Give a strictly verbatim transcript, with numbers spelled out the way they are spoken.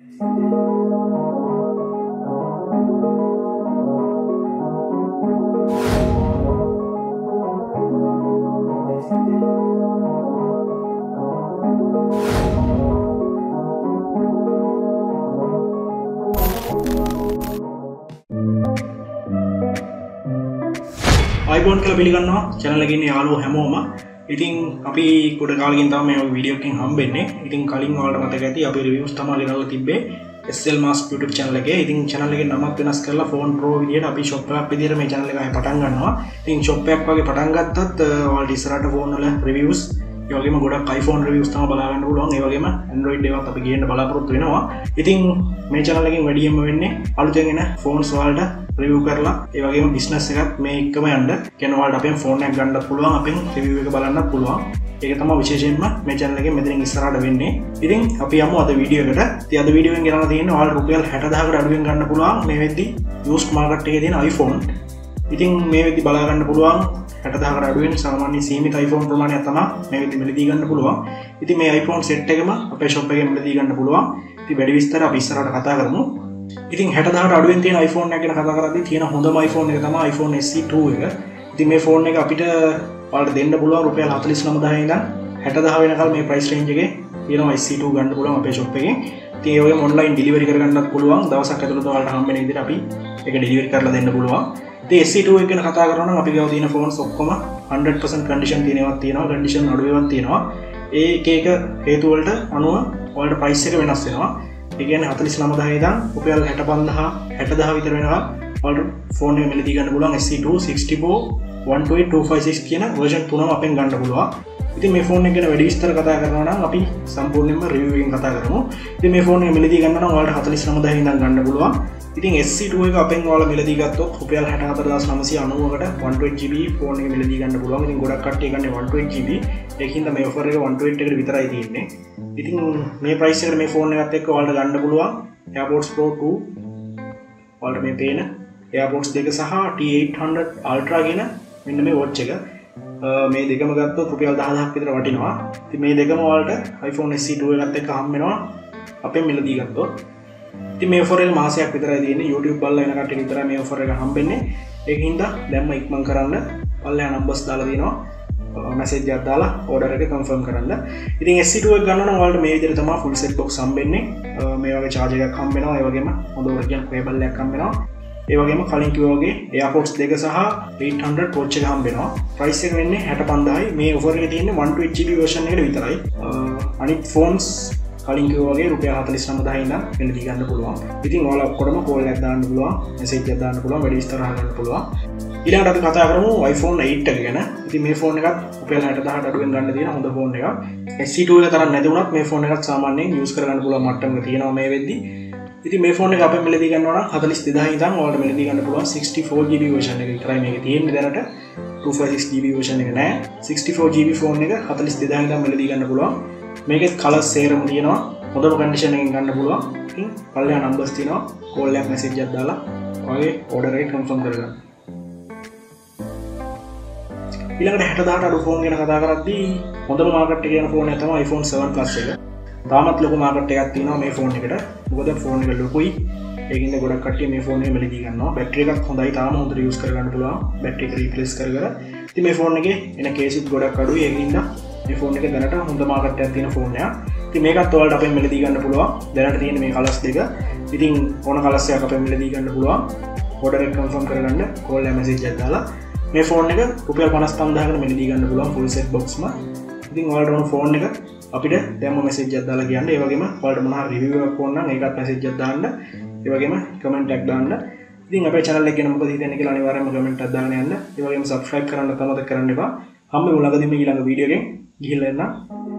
iPhone කියලා පිළිගන්නවා channel එකේ ඉන්න යාළුවෝ හැමෝම. ඉතින් අපි කොට කාලෙකින් තමයි මේ වීඩියෝ එකකින් හම්බෙන්නේ. ඉතින් කලින් ඔයාලට මතක ඇති අපි reviews තමයි ගෙනල්ලා තිබ්බේ S L Mask YouTube channel එකේ. ඉතින් channel එකේ නමක් වෙනස් කරලා Phone Pro විදියට අපි shop එකක් විදියට මේ channel එක ආයෙ පටන් ගන්නවා. ඉතින් shop එකක් වගේ පටන් ගත්තත් ඔයාලට ඉස්සරහට phone වල reviews ඒ වගේම ගොඩක් iPhone reviews තමයි බලා ගන්න පුළුවන්. ඒ වගේම Android ඒවාත් අපි ගේන්න බලාපොරොත්තු වෙනවා. ඉතින් මේ channel එකෙන් වැඩියෙන්ම වෙන්නේ අලුතෙන් එන phones වලට review කරලා ඒ වගේම business එකත් මේ එක්කම යන්න. කියන ඔයාලට අපෙන් phone එකක් ගන්නත් පුළුවන්, අපෙන් review එක බලන්නත් පුළුවන්. ඒක තමයි විශේෂයෙන්ම මේ channel එකෙන් මෙතනින් ඉස්සරහට වෙන්නේ. ඉතින් අපි යමු අද වීඩියෝ එකට. ඉතින් අද වීඩියෝ එකෙන් ගෙනලා තියෙන්නේ ඔයාලට රුපියල් හැට දහයකට අඩුවෙන් ගන්න පුළුවන් මේ වෙද්දි used market එකේ තියෙන iPhone. ඉතින් මේ වෙද්දි බලා ගන්න පුළුවන් හැට දහයකට අඩුවෙන් සාමාන්‍ය සීමිත iPhone ප්‍රමාණයක් තමයි මේ වෙද්දි මිලදී ගන්න පුළුවන්. ඉතින් මේ iPhone set එකම අපේ shop එකේ මිලදී ගන්න පුළුවන්. ඉතින් වැඩි විස්තර අපි ඉස්සරහට කතා කරමු. ඉතින් හැට දහයකට අඩුවෙන් තියෙන iPhone එක ගැන කතා කරද්දී තියෙන හොඳම iPhone එක තමයි iPhone S E two එක. ඉතින් මේ phone එක අපිට ඔයාලට දෙන්න පුළුවන් රුපියල් හතළිස් නවය දහය ඉඳන් හැට දහය වෙනකල් මේ price range එකේ තියෙනවා S E two ගන්න පුළුවන් අපේ shop එකෙන්. ඉතින් ඒ වගේම online delivery කරගන්නත් පුළුවන්. දවසක් ඇතුළත ඔයාලට හම්බ වෙන විදිහට අපි ඒක delivery කරලා දෙන්න පුළුවන්. ඉතින් S E two එක ගැන කතා කරනවා නම් අපි ගාව තියෙන phones ඔක්කොම hundred percent condition තියෙනවත් තියෙනවා, condition අඩු ඒවාත් තියෙනවා. ඒ එක එක හේතු වලට අනුව ඔයාලට price එක වෙනස් වෙනවා. ඒ කියන්නේ හතළිස් නවය දහය ඉඳන් රුපියල් හැට පන්දාහ හැට දහය විතර වෙනවා. ඔයාලට phone එක මිලදී ගන්න පුළුවන් S E two sixty-four one twenty-eight two fifty-six කියන version තුනම අපෙන් ගන්න පුළුවන්. ඉතින් මේ phone එක ගැන වැඩි විස්තර කතා කරනවා නම් අපි සම්පූර්ණයෙන්ම review එකෙන් කතා කරමු. ඉතින් මේ phone එක මිලදී ගන්න නම් ඔයාලට හතළිස් නවය දහය ඉඳන් ගන්න පුළුවන්. ඉතින් S E two එක අපෙන් ඔයාලා මිලදී ගත්තොත් රුපියල් හැට හතර දහස් නවසිය අනූවකට one twenty G B phone එක මිලදී ගන්න පුළුවන්. ඉතින් ගොඩක් කට්ටිය ගන්නේ one twenty G B. ඒකින්ද මේ offer එක one twenty එකට විතරයි තියෙන්නේ. ඉතින් මේ price එකට මේ phone එකත් එක්ක ඔයාලට ගන්න පුළුවන් AirPods Pro two. ඔයාලට මේ පේන AirPods දෙක සහ T eight hundred Ultra කියන මෙන්න මේ watch එක. මේ දෙකම ගත්තොත් රුපියල් දහදාහක් විතර වටිනවා. ඉතින් මේ දෙකම ඔයාලට iPhone S E two එකත් එක්ක හම්බ වෙනවා අපෙන් මිලදී ගත්තොත්. ඉතින් මේ offer එක මාසයක් විතරයි තියෙන්නේ. YouTube බලලා එන කට්ටිය විතරයි මේ offer එක හම්බෙන්නේ. ඒකින්ද දැම්ම ඉක්මන් කරන්න පල්ලෙහා numbers දාලා දිනවා. message එකක් දාලා order එක confirm කරන්න. ඉතින් S E two එක ගන්න නම් ඔයාලට මේ විදිහට තමයි full set box හම්බෙන්නේ. මේ වගේ charger එකක් හම්බ වෙනවා. ඒ වගේම හොඳ original cable එකක් හම්බ වෙනවා. ඒ වගේම කලින් කිව්වා වගේ AirPods දෙක සහ eight hundred watch එක හම්බ වෙනවා. price එක වෙන්නේ හැට පන්දාහයි. මේ offer එකේ තියෙන්නේ one twenty G B version එකට විතරයි. අනිත් phones කලින් කිව්වා වගේ රුපියල් හතළිස් නවය දහය ඉඳන් මිලදී ගන්න පුළුවන්. ඉතින් ඔයාලා ඔක්කොටම call එකක් දාන්න පුළුවන්, message එකක් දාන්න පුළුවන්, වැඩි විස්තර අහන්න පුළුවන්. ඊළඟට අපි කතා කරමු iPhone eight එක ගැන. ඉතින් මේ phone එකත් රුපියල් හැට දහයට අඩුවෙන් ගන්න තියෙන හොඳ phone එකක්. S E two එක තරම් නැති වුණත් මේ phone එකත් සාමාන්‍යයෙන් use කරගන්න පුළුවන් මට්ටමක තියෙනවා මේ වෙද්දි. ඉතින් මේ phone එක අපෙන් මිලදී ගන්නවා නම් හතළිස් දෙදහය ඉඳන් ඔයාලට මිලදී ගන්න පුළුවන් sixty-four G B version එක විතරයි මේකේ තියෙන්නේ දැනට. two fifty-six G B version එක නෑ. sixty-four G B phone එක හතළිස් දෙදහය ඉඳන් මිලදී ගන්න පුළුවන්. මේකෙත් colours සේරම තියෙනවා. හොඳම condition එකෙන් ගන්න පුළුවන්. ඉතින් පල්ලෙහා numbers තියෙනවා. call එකක් message එකක් දාලා ඔයාගේ order එක confirm කරගන්න. ඊළඟට හැට දහයට අඩු phone ගැන කතා කරද්දී හොඳම market එකේ යන phone එක තමයි iPhone seven plus එක. තාමත් ලොකු market එකක් තියෙනවා මේ phone එකට. මොකද phone එක ලොකුයි. ඒකින්ද ගොඩක් කට්ටිය මේ phone එක මිලදී ගන්නවා. battery එකත් හොඳයි. තාම හොඳට use කරගන්න පුළුවන්. battery එක replace කර කර. ඉතින් මේ phone එකේ එන case උත් ගොඩක් අඩුයි. ඒකින්ද මේ phone එක දැනට හොඳ market එකක් තියෙන phone එකක්. ඉතින් මේකත් ඔයාලට අපෙන් මිලදී ගන්න පුළුවන්. දැනට තියෙන මේ colors දෙක. ඉතින් ඕන colors එකක් අපෙන් මිලදී ගන්න පුළුවන්. order එක confirm කරගන්න call එක message එකක් දාලා මේ phone එක රුපියල් පනස් පන්දාහකට මිලදී ගන්න පුළුවන් full set box ම. ඉතින් ඔයාලට ඕන phone එක අපිට දැම්ම message එකක් දාලා කියන්න. ඒ වගේම ඔයාලට මොනවා හරි review එකක් ඕන නම් ඒකත් message එකක් දාන්න. ඒ වගේම comment එකක් දාන්න. ඉතින් අපේ channel එක ගැන මොකද හිතන්නේ කියලා අනිවාර්යයෙන්ම comment එකක් දාන්න යන්න. ඒ වගේම subscribe කරන්න අමතක කරන්න එපා. හම්බෙමු ළඟදීම ඊළඟ වීඩියෝ එකෙන් ගිහිල්ලා එන්න.